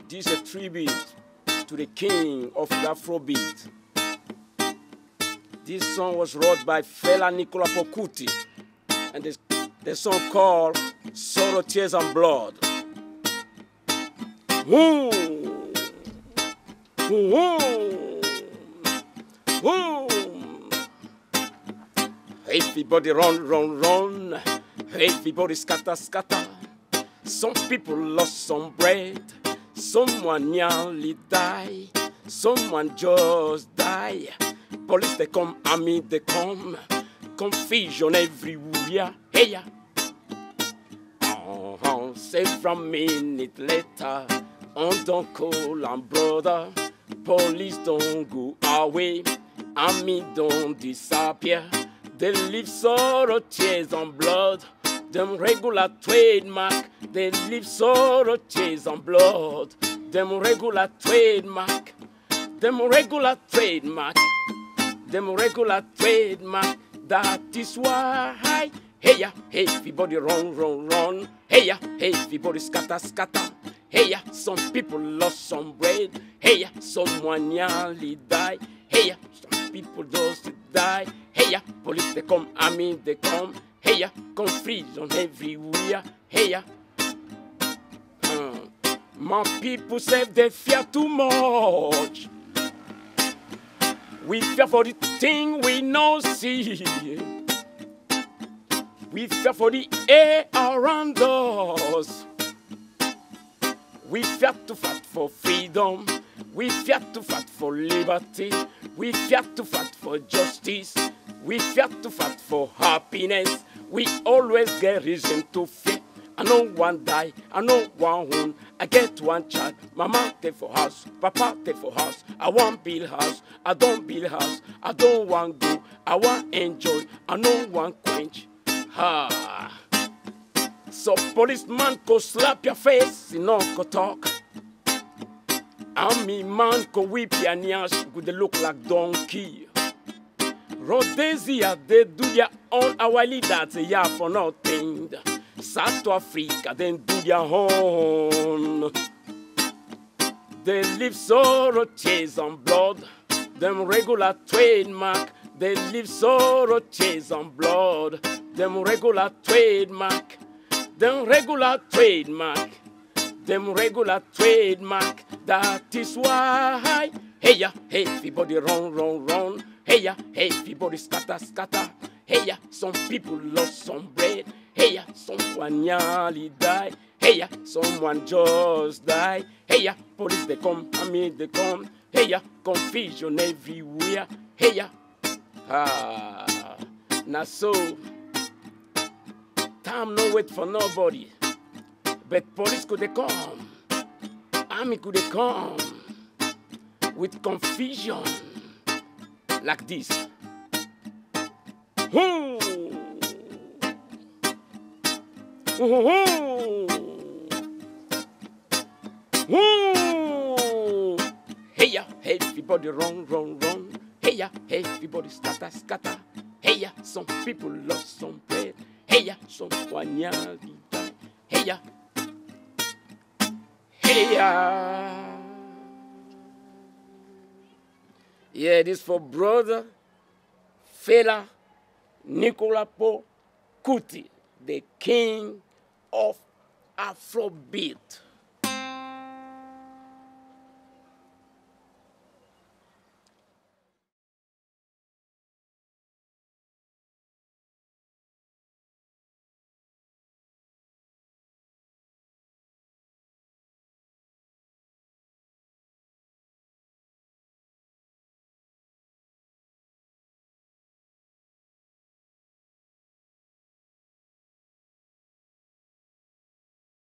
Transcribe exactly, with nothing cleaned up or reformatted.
This is a tribute to the king of the Afrobeat. This song was wrote by Fela Nicola Kuti, and the, the song called Sorrow, Tears and Blood. Woo! Woo! Woo! Everybody run, run, run. Everybody scatter, scatter. Some people lost some bread. Someone nearly die. Someone just die. Police they come, army they come. Confusion everywhere. Hey ya. Uh-huh. Several minutes later, on don't call and brother. Police don't go away. Army don't disappear. They leave sorrow, tears and blood. Them regular trademark. They leave sorrow, tears and blood. Them regular trademark. Them regular trademark. Them regular trademark. That is why. Hey ya, hey, everybody run, run, run. Hey ya, hey, everybody scatter, scatter. Hey ya, some people lost some bread. Hey ya, someone nearly died. Hey ya, some people just die. Hey ya, police they come, army they come. Hey ya, confusion everywhere. Hey ya. Uh, my people say they fear too much. We fear for the thing we no see. We fear for the air around us. We fear to fight for freedom. We fear to fight for liberty. We fear to fight for justice. We fear to fight for happiness. We always get reason to fear. I know one die, I know one wound. I get one child, mama take for house, papa take for house. I want build house, I don't build house. I don't want go, I want enjoy. I know one quench. Ha. So policeman go slap your face, you know go talk. Army man go whip your nyash, go they look like donkey. Rhodesia, they do their own, our leaders, they are for nothing. South Africa, then do their own. They live sorrow, tears and blood. Them regular trademark. They live sorrow, tears and blood. Them regular trademark. Them regular trademark. Them regular trademark. That is why. Hey ya, hey, everybody run, run, run. Hey ya, hey, everybody scatter, scatter. Hey ya, some people lost some bread. Hey ya, someone nearly died. Hey ya, someone just died. Hey ya, police they come, army they come. Hey ya, confusion everywhere. Hey ya, ah, now so time no wait for nobody. But police could they come, army could they come with confusion like this. Hmm. Ooh. Ooh. Hey ya, hey, everybody run, run, run. Hey ya, hey, everybody scatter, scatter. Hey ya, some people lost some bread. Hey ya, someone nearly died. Hey ya, hey ya. Yeah, this for brother Fela Nicola Kuti, the king of Afrobeat.